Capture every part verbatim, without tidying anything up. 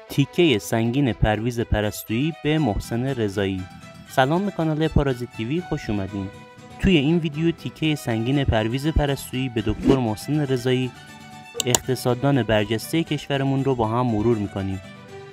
تیکه سنگین پرویز پرستویی به محسن رضایی. سلام به کانال پارازیت تیوی، خوش اومدین. توی این ویدیو تیکه سنگین پرویز پرستویی به دکتر محسن رضایی، اقتصاددان برجسته کشورمون رو با هم مرور میکنیم.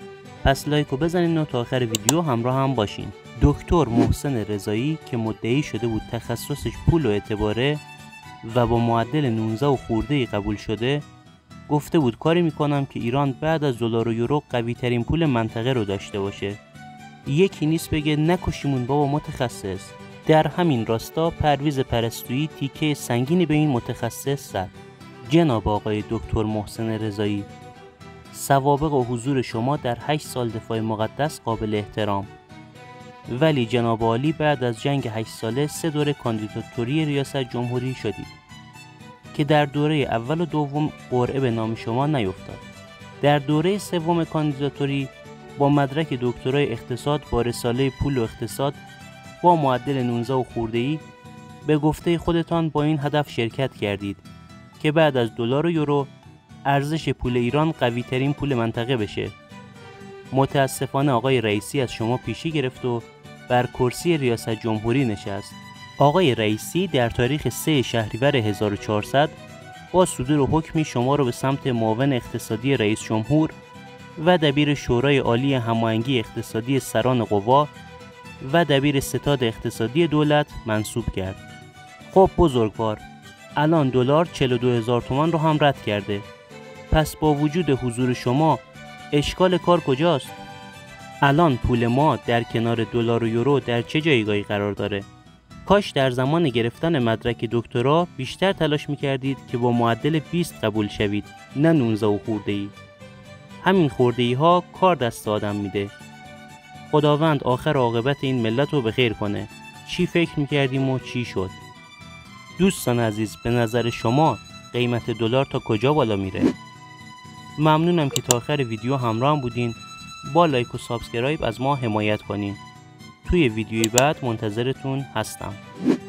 پس لایکو بزنین و تا آخر ویدیو همراه هم باشین. دکتر محسن رضایی که مدعی شده بود تخصصش پول و اعتباره و با معدل نوزده و خورده قبول شده، گفته بود کاری میکنم که ایران بعد از دلار و یورو قوی ترین پول منطقه رو داشته باشه. یکی نیست بگه نکشیمون بابا متخصص. در همین راستا پرویز پرستویی تیکه سنگینی به این متخصص زد. جناب آقای دکتر محسن رضایی، سوابق و حضور شما در هشت سال دفاع مقدس قابل احترام، ولی جناب عالی بعد از جنگ هشت ساله سه دوره کاندیداتوری ریاست جمهوری شدید که در دوره اول و دوم قرعه به نام شما نیفتاد. در دوره سوم کاندیداتوری با مدرک دکترای اقتصاد با رساله پول و اقتصاد با معدل نوزده و خورده‌ای به گفته خودتان با این هدف شرکت کردید که بعد از دلار و یورو ارزش پول ایران قوی ترین پول منطقه بشه. متاسفانه آقای رئیسی از شما پیشی گرفت و بر کرسی ریاست جمهوری نشست. آقای رئیسی در تاریخ سه شهریور هزار و چهارصد با صدور حکمی شما را به سمت معاون اقتصادی رئیس جمهور و دبیر شورای عالی هماهنگی اقتصادی سران قوا و دبیر ستاد اقتصادی دولت منصوب کرد. خب بزرگوار، الان دلار چهل و دو هزار تومان رو هم رد کرده. پس با وجود حضور شما اشکال کار کجاست؟ الان پول ما در کنار دلار و یورو در چه جایگاهی قرار داره؟ کاش در زمان گرفتن مدرک دکترا بیشتر تلاش میکردید که با معدل بیست قبول شوید، نه نوزده و خورده‌ای. همین خورده‌ای ها کار دست آدم میده. خداوند آخر عاقبت این ملت رو بخیر کنه. چی فکر میکردیم و چی شد؟ دوستان عزیز، به نظر شما قیمت دلار تا کجا بالا میره؟ ممنونم که تا آخر ویدیو همراه هم بودین. با لایک و سابسکرایب از ما حمایت کنین. توی ویدیوی بعد منتظرتون هستم.